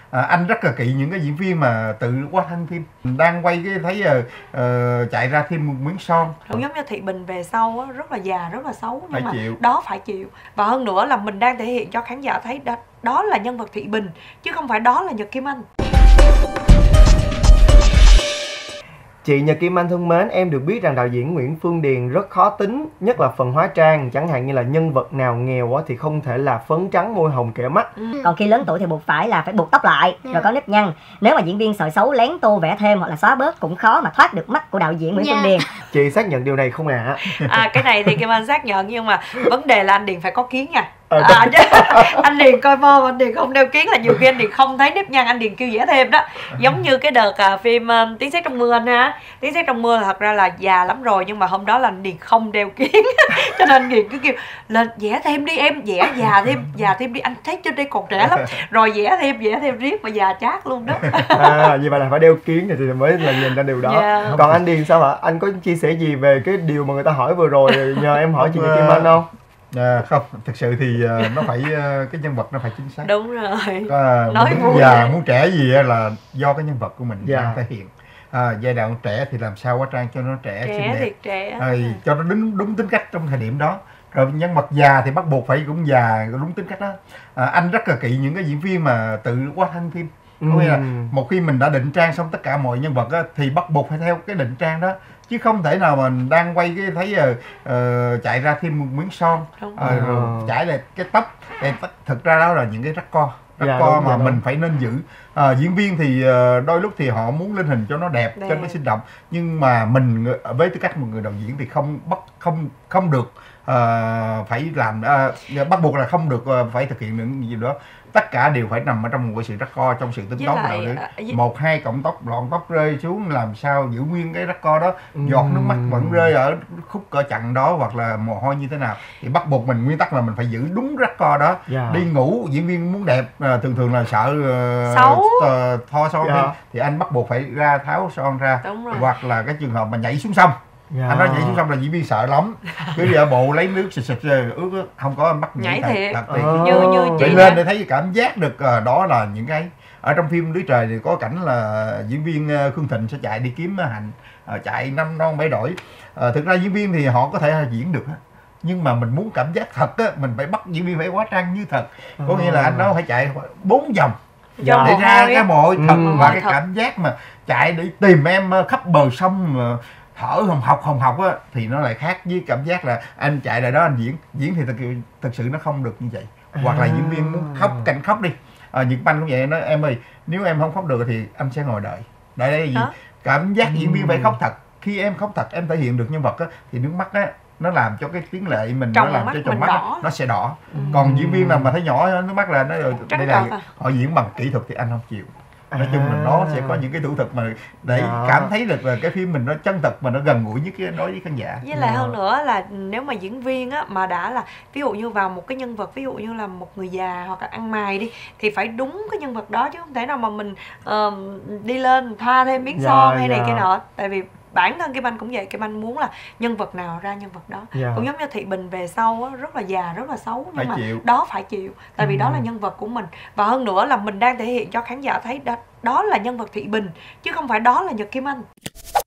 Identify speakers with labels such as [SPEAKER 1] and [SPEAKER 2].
[SPEAKER 1] Anh rất là kỵ những cái diễn viên mà tự quá thân phim, đang quay cái thấy chạy ra thêm một miếng son.
[SPEAKER 2] Cũng giống như Thị Bình về sau á, rất là già, rất là xấu, nhưng
[SPEAKER 1] phải
[SPEAKER 2] mà
[SPEAKER 1] chịu.
[SPEAKER 2] đó phải chịu. Và hơn nữa là mình đang thể hiện cho khán giả thấy đó là nhân vật Thị Bình, chứ không phải đó là Nhật Kim Anh.
[SPEAKER 3] Chị Nhật Kim Anh thân mến, em được biết rằng đạo diễn Nguyễn Phương Điền rất khó tính, nhất là phần hóa trang, chẳng hạn như là nhân vật nào nghèo thì không thể là phấn trắng môi hồng kẻ mắt.
[SPEAKER 4] Còn khi lớn tuổi thì phải buộc tóc lại rồi có nếp nhăn. Nếu mà diễn viên sợi xấu lén tô vẽ thêm hoặc là xóa bớt cũng khó mà thoát được mắt của đạo diễn Nguyễn Phương Điền.
[SPEAKER 3] Chị xác nhận điều này không ạ?
[SPEAKER 2] Cái này thì Kim Anh xác nhận, nhưng mà vấn đề là anh Điền phải có kiến nha. Chứ anh Điền coi mơ mà anh Điền không đeo kiến là nhiều khi anh Điền không thấy nếp nhăn, anh Điền kêu vẽ thêm đó. Giống như cái đợt phim Tiếng Sét Trong Mưa anh ha. Tiếng Sét Trong Mưa là thật ra là già lắm rồi, nhưng mà hôm đó là anh Điền không đeo kiến cho nên anh Điền cứ kêu lên vẽ thêm đi em, vẽ già thêm đi, anh thấy trên đây còn trẻ lắm. Rồi vẽ thêm riết mà già chát luôn đó.
[SPEAKER 3] Như vậy là phải đeo kiến thì mới là nhìn ra điều đó. Còn anh Điền sao ạ? Anh có chia sẻ gì về cái điều mà người ta hỏi vừa rồi, nhờ em hỏi chị Nhật Kim Anh không?
[SPEAKER 1] Không, thực sự thì nó phải cái nhân vật nó phải chính xác.
[SPEAKER 2] Đúng rồi.
[SPEAKER 1] Nói muốn già muốn trẻ gì là do cái nhân vật của mình đang thể hiện. Giai đoạn trẻ thì làm sao hóa trang cho nó trẻ xinh đẹp,
[SPEAKER 2] trẻ.
[SPEAKER 1] cho nó đúng tính cách trong thời điểm đó. Rồi nhân vật già thì bắt buộc phải cũng già đúng tính cách đó. Anh rất là kỵ những cái diễn viên mà tự quá thân phim. Có nghĩa là một khi mình đã định trang xong tất cả mọi nhân vật á, thì bắt buộc phải theo cái định trang đó, chứ không thể nào mà đang quay cái thấy chạy ra thêm một miếng son, rồi chải lại cái tóc. Thực ra đó là những cái rắc co mà mình phải nên giữ. Diễn viên thì đôi lúc thì họ muốn lên hình cho nó đẹp, cho nó sinh động, nhưng mà mình với tư cách một người đạo diễn thì không được phải làm, bắt buộc là không được phải thực hiện những gì đó. Tất cả đều phải nằm ở trong một sự rắc co, trong sự tính toán nào nữa. 1-2 cọng tóc, lọn tóc rơi xuống làm sao giữ nguyên cái rắc co đó, giọt nước mắt vẫn rơi ở khúc cỡ chặn đó, hoặc là mồ hôi như thế nào thì bắt buộc mình, nguyên tắc là mình phải giữ đúng rắc co đó. Đi ngủ diễn viên muốn đẹp, thường là sợ thoa son thì anh bắt buộc phải ra tháo son ra, hoặc là cái trường hợp mà nhảy xuống sông. Anh nói nhảy xuống sông là diễn viên sợ lắm, cứ giả bộ lấy nước xịt ướt, không có anh bắt nhảy thiệt. Như chị lên để thấy cảm giác được. Đó là những cái ở trong phim Lưới Trời thì có cảnh là diễn viên Khương Thịnh sẽ chạy đi kiếm Hạnh, chạy năm non bảy đổi. Thực ra diễn viên thì họ có thể diễn được, nhưng mà mình muốn cảm giác thật á, mình phải bắt diễn viên phải hóa trang như thật. Có nghĩa là anh đó phải chạy 4 vòng để ra cái mồ hôi thật, và cái cảm giác mà chạy để tìm em khắp bờ sông thở hồng hộc á, thì nó lại khác với cảm giác là anh chạy lại đó anh diễn thì thực sự nó không được như vậy. Hoặc là diễn viên muốn khóc, cảnh khóc đi, Nhật Anh cũng vậy, nói em ơi nếu em không khóc được thì anh sẽ ngồi đợi. Đây là gì? Cảm giác diễn viên phải khóc thật. Khi em khóc thật, em thể hiện được nhân vật á, thì nước mắt á nó làm cho cái tiếng lệ mình, nó làm cho trong mắt nó sẽ đỏ. Còn diễn viên nào mà thấy nhỏ nước mắt là nó đây là họ diễn bằng kỹ thuật thì anh không chịu. Nói chung là nó sẽ có những cái thủ thuật mà để cảm thấy được là cái phim mình nó chân thật mà nó gần gũi nhất đối với khán giả.
[SPEAKER 2] Với lại hơn nữa là nếu mà diễn viên á mà đã là ví dụ như vào một cái nhân vật, ví dụ như là một người già hoặc là ăn mày đi, thì phải đúng cái nhân vật đó, chứ không thể nào mà mình đi lên thoa thêm miếng son hay này kia nọ. Tại vì bản thân Kim Anh cũng vậy, Kim Anh muốn là nhân vật nào ra nhân vật đó. Cũng giống như Thị Bình về sau á, rất là già, rất là xấu, nhưng mà đó phải chịu. Tại vì đó là nhân vật của mình. Và hơn nữa là mình đang thể hiện cho khán giả thấy đó là nhân vật Thị Bình, chứ không phải đó là Nhật Kim Anh.